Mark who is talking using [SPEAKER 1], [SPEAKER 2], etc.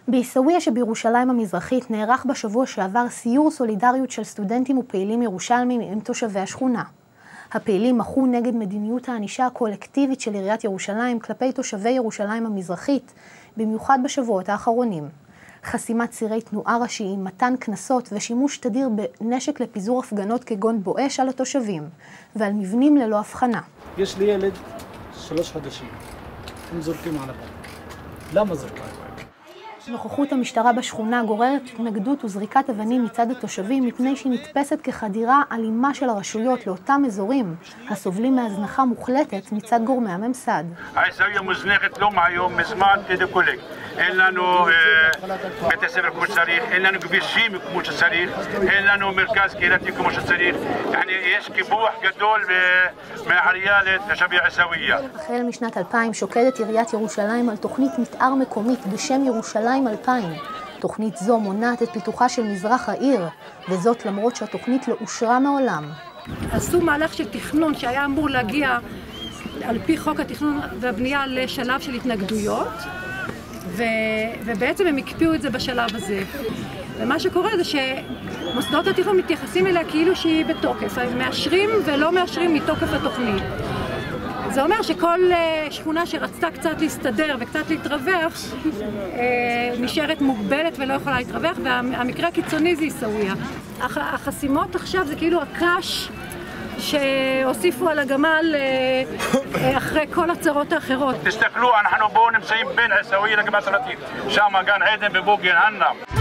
[SPEAKER 1] בעיסאוויה שבירושלים המזרחית נערך בשבוע שעבר סיור סולידריות של סטודנטים ופעילים ירושלמים עם תושבי השכונה. הפעילים מחו נגד מדיניות הענישה הקולקטיבית של עיריית ירושלים כלפי תושבי ירושלים המזרחית, במיוחד בשבועות האחרונים. חסימת צירי תנועה ראשיים, מתן קנסות ושימוש תדיר בנשק לפיזור הפגנות כגון בואש על התושבים, ועל מבנים ללא הבחנה.
[SPEAKER 2] יש לי ילד 3 חודשים, הם זורקים על הבית. למה זורקים?
[SPEAKER 1] נוכחות המשטרה בשכונה גוררת התנגדות וזריקת אבנים מצד התושבים מפני שהיא נתפסת כחדירה אלימה של הרשויות לאותם אזורים הסובלים מהזנחה מוחלטת מצד גורמי הממסד.
[SPEAKER 3] עיסאוויה מוזנחת לא מהיום, מזמן תדקולק. אין לנו בתי ספר כמו שצריך, אין לנו כבישים כמו שצריך, אין לנו מרכז קהילתי כמו שצריך. יש קיפוח גדול מהעירייה לתושבי עיסאוויה.
[SPEAKER 1] החל משנת 2000 שוקדת עיריית ירושלים על תוכנית מתאר מקומית בשם ירושלים 2000. תוכנית זו מונעת את פיתוחה של מזרח העיר, וזאת למרות שהתוכנית לא אושרה מעולם.
[SPEAKER 4] עשו מהלך של תכנון שהיה אמור להגיע על פי חוק התכנון והבנייה לשלב של התנגדויות, ובעצם הם הקפיאו את זה בשלב הזה. ומה שקורה זה שמוסדות התכנון מתייחסים אליה כאילו שהיא בתוקף, אז מאשרים ולא מאשרים מתוקף התוכנית. זה אומר שכל שכונה שרצתה קצת להסתדר וקצת להתרווח, נשארת מוגבלת ולא יכולה להתרווח, והמקרה הקיצוני זה עיסאוויה. החסימות עכשיו זה כאילו הקש שהוסיפו על הגמל אחרי כל הצרות האחרות.
[SPEAKER 3] תסתכלו, אנחנו פה נמצאים בין עיסאוויה לגבעת רתית, שם גן עדן ובו גן ענם.